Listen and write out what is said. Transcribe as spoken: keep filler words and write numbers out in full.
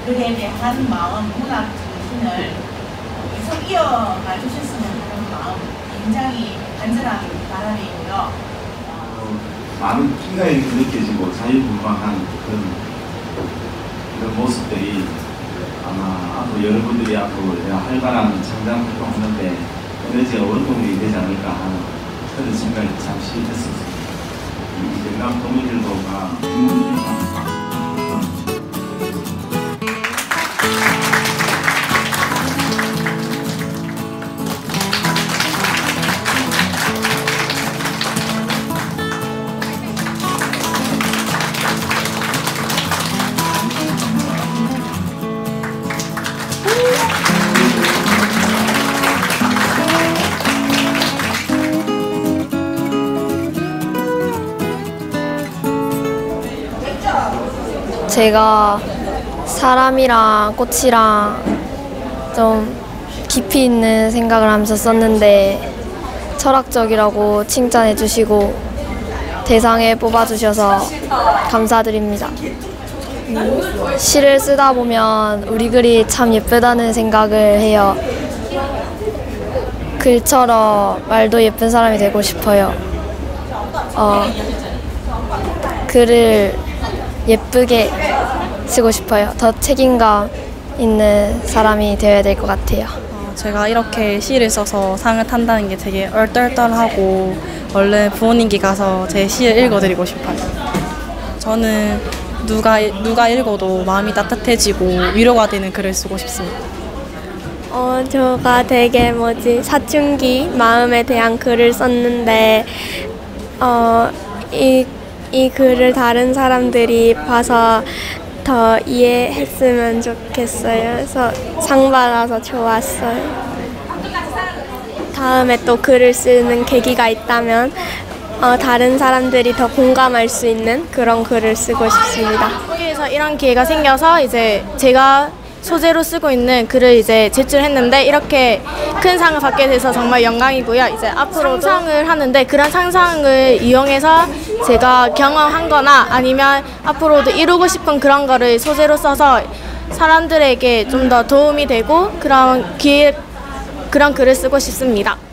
글에 대한 마음, 문학 정신을 계속 이어가 주셨으면 하는 마음 굉장히 간절한 바람이고요. 어, 많은 피가 이렇게 느껴지고 자유분방한 그런, 그런 모습들이 아마 앞으로 여러분들이 앞으로 활발한 창작 활동하는데 에너지가 원동력이 되지 않을까 하는 그런 생각이 잠시 했었습니다. 이 영남 도민일보가 제가 사람이랑 꽃이랑 좀 깊이 있는 생각을 하면서 썼는데 철학적이라고 칭찬해 주시고 대상에 뽑아주셔서 감사드립니다. 음, 시를 쓰다 보면 우리 글이 참 예쁘다는 생각을 해요. 글처럼 말도 예쁜 사람이 되고 싶어요. 어, 글을 예쁘게 쓰고 싶어요. 더 책임감 있는 사람이 되어야 될 것 같아요. 어, 제가 이렇게 시를 써서 상을 탄다는 게 되게 얼떨떨하고 얼른 부모님께 가서 제 시를 읽어드리고 싶어요. 저는 누가, 누가 읽어도 마음이 따뜻해지고 위로가 되는 글을 쓰고 싶습니다. 어, 제가 되게 뭐지 사춘기 마음에 대한 글을 썼는데 어, 이, 이 글을 다른 사람들이 봐서 더 이해했으면 좋겠어요. 그래서 상 받아서 좋았어요. 다음에 또 글을 쓰는 계기가 있다면 어, 다른 사람들이 더 공감할 수 있는 그런 글을 쓰고 싶습니다. 여기에서 이런 기회가 생겨서 이제 제가 소재로 쓰고 있는 글을 이제 제출했는데 이렇게 큰 상을 받게 돼서 정말 영광이고요. 이제 앞으로 상상을 하는데 그런 상상을 이용해서 제가 경험한 거나 아니면 앞으로도 이루고 싶은 그런 거를 소재로 써서 사람들에게 좀 더 도움이 되고 그런 기회, 그런 글을 쓰고 싶습니다.